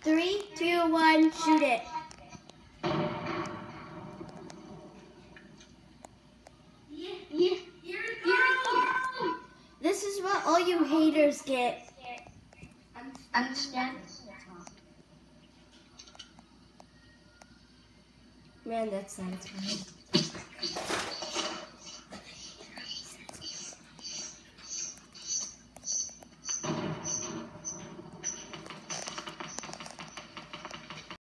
3, 2, 1, shoot it. Yeah. Here it goes. This is what all you haters get. Understand? Man, that sounds funny.